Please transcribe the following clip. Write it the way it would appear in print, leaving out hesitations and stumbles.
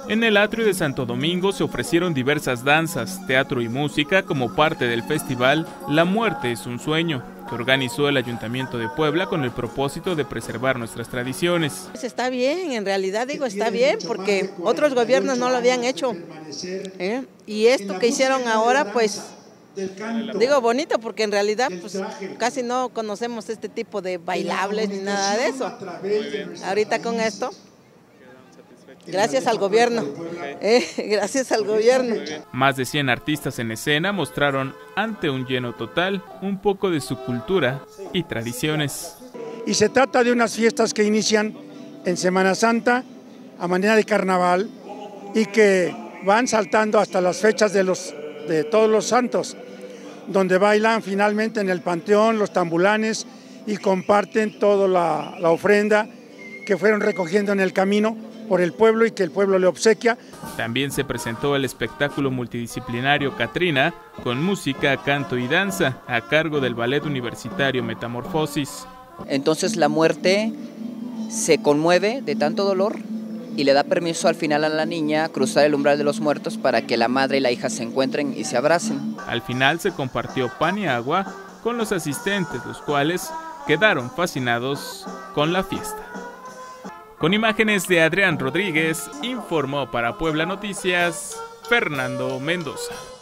En el atrio de Santo Domingo se ofrecieron diversas danzas, teatro y música como parte del festival La Muerte es un Sueño, que organizó el Ayuntamiento de Puebla con el propósito de preservar nuestras tradiciones. Pues está bien, en realidad digo está bien, porque otros gobiernos no lo habían hecho. Y esto que hicieron ahora, pues, digo bonito, porque en realidad pues, casi no conocemos este tipo de bailables ni nada de eso. Ahorita con esto, gracias al gobierno, gracias al gobierno. Más de 100 artistas en escena mostraron ante un lleno total un poco de su cultura y tradiciones. Y se trata de unas fiestas que inician en Semana Santa a manera de carnaval y que van saltando hasta las fechas de todos los santos, donde bailan finalmente en el panteón los tambulanes y comparten toda la ofrenda que fueron recogiendo en el camino por el pueblo y que el pueblo le obsequia. También se presentó el espectáculo multidisciplinario Catrina, con música, canto y danza, a cargo del Ballet Universitario Metamorfosis. Entonces la muerte se conmueve de tanto dolor y le da permiso al final a la niña a cruzar el umbral de los muertos para que la madre y la hija se encuentren y se abracen. Al final se compartió pan y agua con los asistentes, los cuales quedaron fascinados con la fiesta. Con imágenes de Adrián Rodríguez, informó para Puebla Noticias, Fernando Mendoza.